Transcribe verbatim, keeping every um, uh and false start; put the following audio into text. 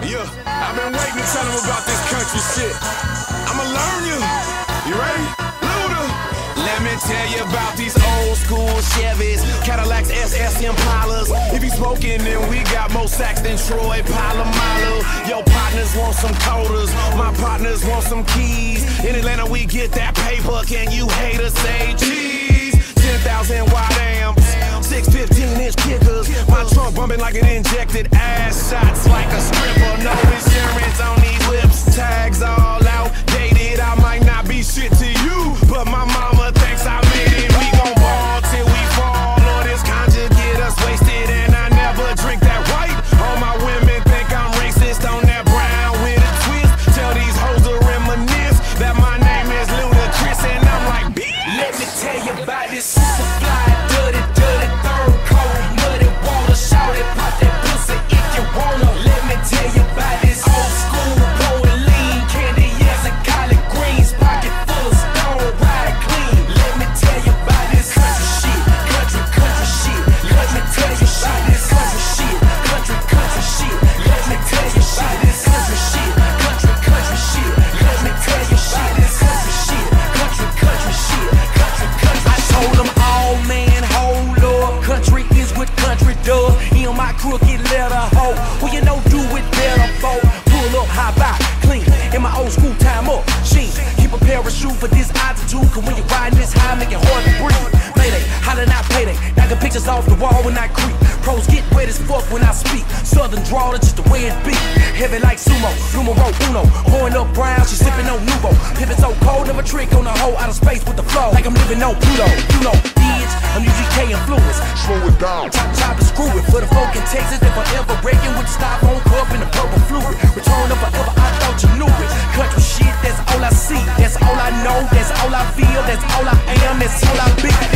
Yeah, I've been waiting to tell them about this country shit. I'ma learn you. You ready? Luda. Let me tell you about these old school Chevys, Cadillacs, S S Impalas. If you smoking, then we got more sacks than Troy Polamalu. Your partners want some coders, my partners want some keys. In Atlanta, we get that paper. Can you haters say cheese? ten thousand watt amps, six fifteen inch kickers. My trunk bumping like it injected ass shots like a stripper. No insurance on these whips, tags all outdated. I might not be shit to you, but my mama thinks I made it. We gon' ball till we fall, or this conjure get us wasted. And I never drink that white. All my women think I'm racist on that brown with a twist. Tell these hoes to reminisce that my name is Ludacris, and I'm like, bitch. Let me tell you about this super fly, dirty, dirty, third cold, muddy water, shout it, pop that pussy if you wanna. Let me tell you about this old school, blowing lean, candy as a collard greens, pocket full of stone, ride clean. Let me tell you about this country shit, country, country shit. Let me tell you about this country shit, country, country shit. Let me tell you about this country shit, country, country shit. Let me tell you about this country shit, country, country shit. I told them all, man, hold up. Country is what country does. In my crooked letter, hoe. Well, you know, do it better, folk. Pull up, high by, clean. In my old school time up, sheen. Keep a parachute for this altitude. Cause when you're riding this high, make it hard to breathe. Mayday, holler not payday. Knocking pictures off the wall when I creep. Pros get wet as fuck when I speak. Southern draw, that's just the way it be. Heavy like sumo, numero uno. Pouring up brown, she sipping on Nuvo. Pivot so cold, never trick on a hoe out of space with the flow. Like I'm living on Pluto, you know, bitch. I'm U G K influence. Slow it down, chop, chop and screw it. For the folk in Texas, if I ever breaking with the styrofoam cup in the purple fluid. Return of forever, I thought you knew it. Country shit, that's all I see. That's all I know, that's all I feel, that's all I am, that's all I be.